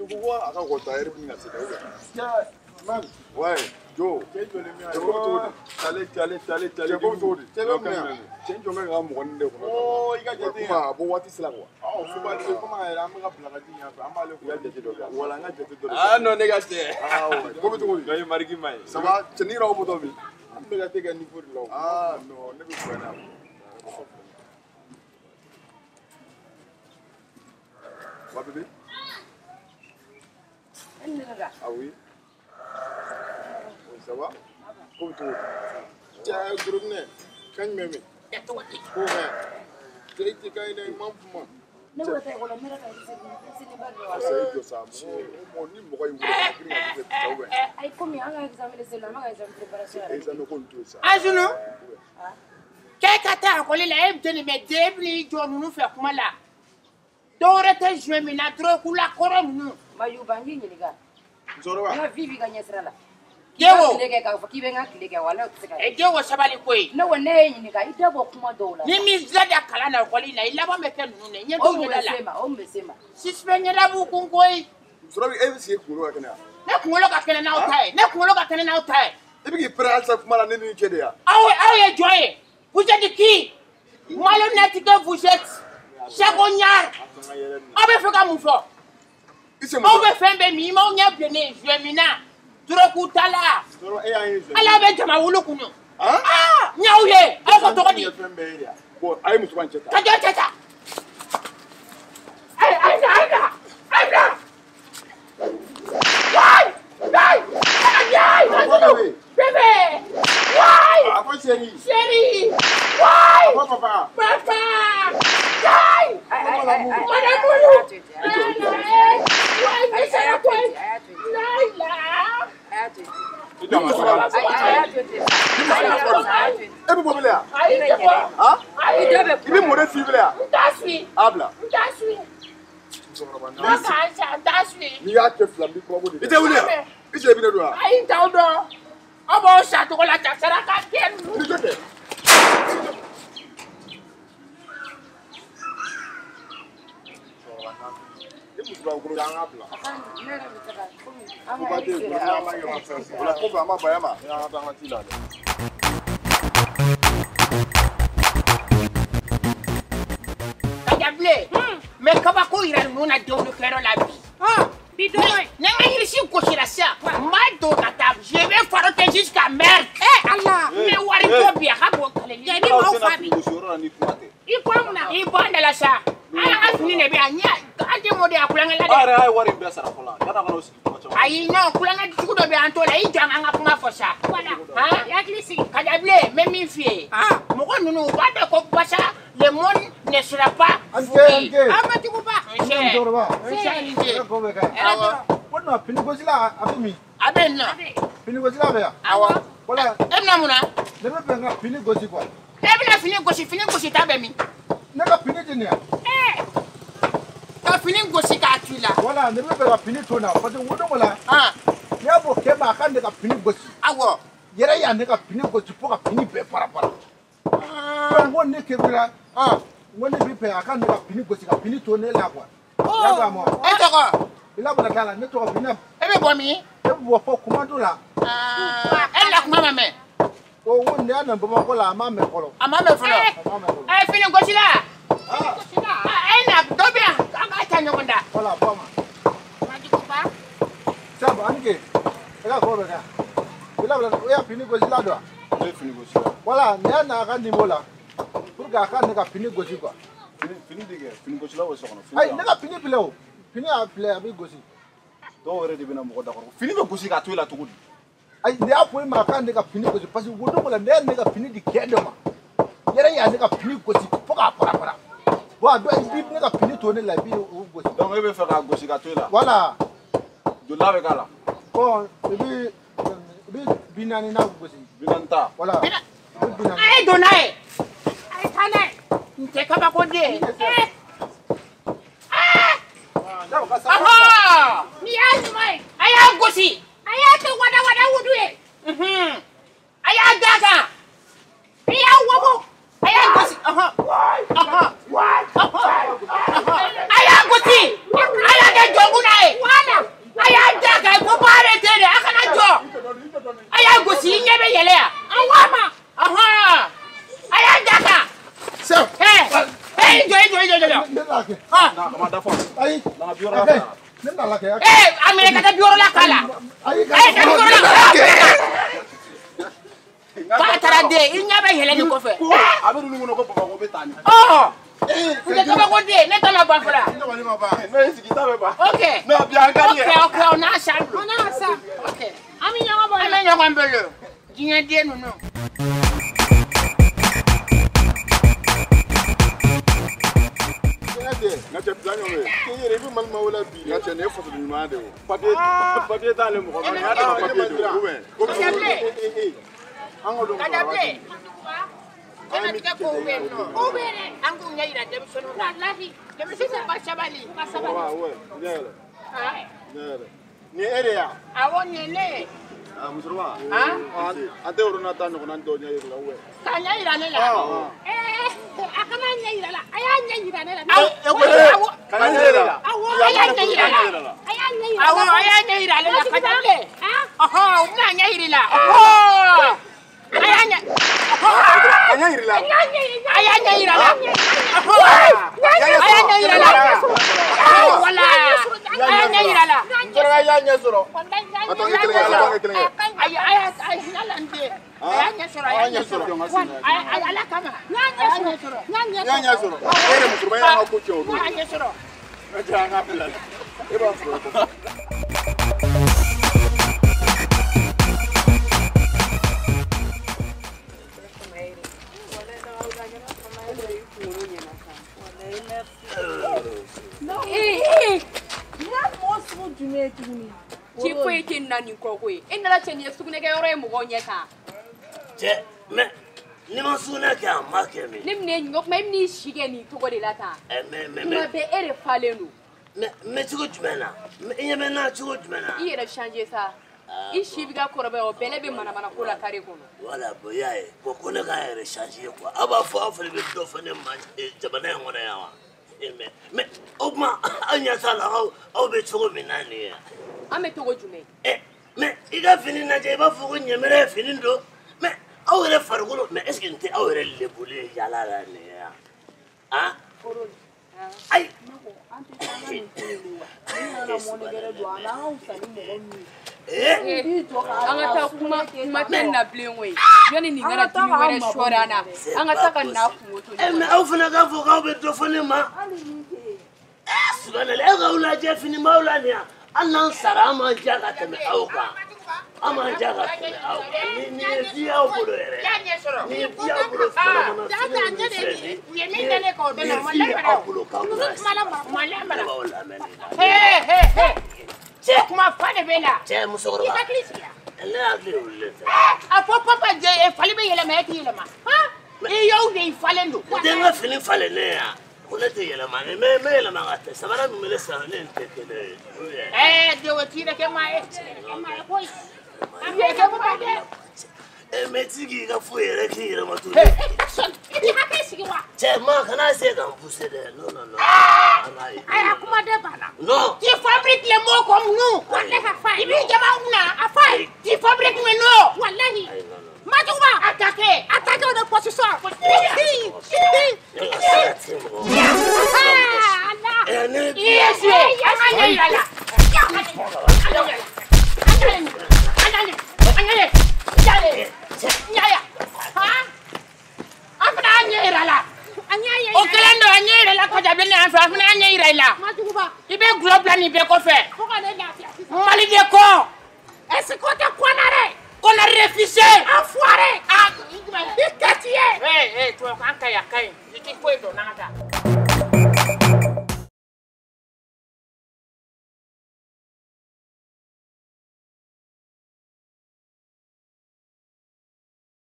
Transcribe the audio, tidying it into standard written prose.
Tu vois, à quoi tu as l'air bien, c'est Tiens, man. Ouais, Joe. Qu'est-ce que tu Allez. Tu es comme tout. Tu es comme bien. Tu es comme un monde. Oh, il y a des gens. Ah, bon, what is là quoi? Oh, faut pas dire comment elle a mis la blague. Il y a des gens. Voilà, il y a des gens. Ah non, négatié. Ah ouais. Comment tu vas-y? Marigi Maï. Ça va? Tu n'es pas au bout de vie. On va te niveau de l'eau. Ah non, ne me fais pas. Va bébé? Ah oui? Ça va? Comme tout. Tiens, groupe né. Quand même. Pour rien. Tu es quand même un membre. C'est ça. Mon numéro est Ai comme un examen de cela, un examen de préparation. examen contre ça. Azuno. Kekata ko le la ebteni me debli jonu nu fe kuma la. Dore te jwe mi na tro kula koro nu. Mayuba ngi ni ga. Zoroba. Na vivi ga nyesra la. Yewo. Lege ka fa kibe nga lege wala tsika. E jewo sabali koi. No wone ni ga idabo kuma dola. Ni mi zada kala na ko na ilaba me ken nu ne nyendo nyela la. O mesema. Sispenye la bu kun koi. Zoroba e si kuro kana. Na kulo ka kene na utai. Na kulo ka kene na utai. E bi ki pral sa kuma la ni kede ya. Awe joye. Vous êtes qui? Moi le net que vous êtes. Chagognard. On va faire comme ça. On va faire un mi mon nya bien je mina. Trop kutala. Zoroba e ayi. Ala be jama wulu kunu. Ah? Nyauye. Ako to di. Ko ayi musu ban cheta. Kaja cheta. Ai. Why? Bébé. Why? Apa chérie? Chérie. Why? Papa. Papa. Why? Madame Boulou. Why? C'est quoi? Laila. E bi bobele ya? Aïe, Ah? aïe. I bi mode civile ya? Taswi. Abla. Taswi. Zoroba na. Mama, taswi. Ni ya ke flambi ko bo de. Ite wule ya? Ite bi ne do ya? Aïe, taudo. Obo sa to la tasara ka ken. Ni jote. E musu ba ngoro ya abla. Ko ba de ko na ma yo afan. Wala ko ba ma ba ya ma. Ya ba ma ti la. Kajable. Mais kaba ko ira nuna de onu kero la bi. Bidoy. Nanga yirisi ko sira sa. Ma do na tab. Je vais faroter jusqu'à merde. Allah. Mais wari ko bi ha bo kale. Ya ni mo fabi. I ko muna. I bo ndala sa. Ala afini ne bi anya. Ante mo de akulanga la de. Ara ay wari be sara fola. Kana kana osi. Ayi no kulanga tukudo be antola I janga nga kuma fosa. Wala. Ha? Ya klisi. Kajable même mi fie. Mo ko nunu ba de ko pasa. Le monde ne sera pas fouillé. Amati ko ba. Zoroba. Ko be ka. Wonna pini ko sila abimi. Aben no. Pini ko sila be ya. Awa. Wala. Emna muna. Ne be nga pini ko si quoi. Ebna fini gosi tabe mi. Ne ka pini tinia. Ka fini gosi ka atula. Wala ne be ka pini tona. Parce que wodo wala. Ne abo ke ba kan ne ka pini gosi. Awo. Yere ya ne ka pini gosi po ka pini be para. Won ne ke bira. Won ne bi pe akan ne ka pini gosi ka pini tona la quoi. Ya ba mo. Etoko. Ila bana kala ne to pini. Ebe bomi. E bo fo commando la. Ela kuma mame. O won ne ana bo ko la ma me kolo. Ama me folo. Fini gosi la. Gosi la. Ena dobia. Aka tanyo konda. Wala ba ma. Maji ko ba. Sabu anike. Ela ko be ka. Ila bana o ya pini gosi la do. E fini gosi. Wala ne ana ka ni mola. Pour ga ka ne ka pini gosi quoi. Fini dige. Fini gosi la wo so kono. Ay ne ka pini pile o. Pini a pile abi gosi. Do wore de bina mo da ko. Fini be gosi ka to la to gudi. Ay ne a point ma ka ne ka pini gosi parce que wodo mola ne ka pini di kedo ma. Yere ya ne ka pini gosi pour ka para. Bo do bi ne ka pini to ne la bi o gosi. Donc e be fe ka gosi ka to la. Voilà. Do la be kala. Bon, bi binani na gosi. Binanta. Voilà. Binani. Ay donae. Ay tane. Nte kaba ko de. Aha! Ni azmai. Aya gosi. Aya to wada wudu e. Aya gaga. Aya wobo. Aya gosi. Aha. Aya gosi. Aya de joguna e. Wala. lake. ma dafa. Ayi. Na biora la. Ne na lake. Amere ka biora la kala. Ayi ka. Ka tara de inya ba hele ni ko fe. A bɛ dun ko baba ko bɛ taa ni. Ne ka ko de ne tala ba fara. Ne wali ma ba. Ne sigi ta bɛ ba. Okay. Ne bi an ka ni. Okay, on a ça. On a ça. Okay. Ami nyama ba. Ami nyama mbele. Jinya de no. Na cɛ plan yo ye. Ke yere bi malma wala bi. Na cɛ ne foto ɲuman de o. Papier t'ale mɔgɔ ma. Na ta papier de o bɛ. Ko an ko don. Adapté. Kana tika ko be no. O be re. An ko nyira dem sonu na lahi. Dem sisi ba sabali. Ba sabali. Wa we. Nyere. Ah. Nyere. Ni ere ya. Awo nyele. Ah musurwa. Ah. Ante orona ta no nan do nyere la we. Ka nyira ne la. Akana nyira la. Aya nyira ne la. Kana nyere la. Awo aya nyira la. Aya nyira. Awo aya nyira la ka dable. Oho, na nyira la. Oho. Aya nyira. Anya yiri la. Aya nyira la. Oho. Aya nyira la. Wala. Aya nyira la. Njora ya nya soro. Atonge kelenge. Aya nyala nde. Aya nya soro. Aya nya soro. Aya la kama. Nya soro. Ya nya soro. Ere musurwa ya ko cho. Aya nya soro. Aja nga pela. E ba soro. Chifu eke nani kokwe. Enala chenye sukune ke yoro mu gonye ka. Je, me ni ma suna ka makemi. Nimne nyok ma imni shige ni togo de lata. Me Ma be ere falenu. me chugo jumena. Me yeme na chugo jumena. Iyere changer ça. Ishi biga korobe o bele be mana mana kola kare kono. Wala boyaye, ko kone ka ere changer quoi. Aba fo afle be do fane ma jabana ngona yawa. Me obma anya sala au be chugo minani ya. Ame togo jume. Me iga fini na je ba fugo nyemere fini ndo. Me awere fargulo me est-ce que nte awere le bouler yala la ne ya. Ah? Ay. Anga ta kuma ten na blenwe. Yoni ni ngara timi were shorana. Anga ta kan na kumoto. Me au fana ka fo ka be do fane ma. Subhanallah ga ula je fini maula ne. Annan sarama jaga teme auka. Ama jaga teme auka. Ni dia obulo ere. Ni dia obulo fana mana. Data ngene ni yemi ne ko de na Hey. Je kuma fane bela. Je musogoro ba. Allah agli ulle. Afo papa je e fali be yele ma yele ma. Ha? E yo de falendo. De nga fini fale ne ya. Kule te yele ma me yele ma ngate. Sabara mi mele sa ne tekele. De wotire ke ma e. Ma e boy. Ye ke papa de. Metigi ka fu yere ki yere ma tu. Idi ha ke sigi wa. Je ma kana se kan pousser de. Non. Aya kuma de bana. Non. Tu fabriques les mots comme nous. Wallahi. Ibi jama una afai. Tu fabriques mes noms. Wallahi. Majouba attaquer de position. Est-ce que tu connais? On a refusé. Enfoiré. Ah, il est. Hey, toi, quand tu as dit, tu peux donner.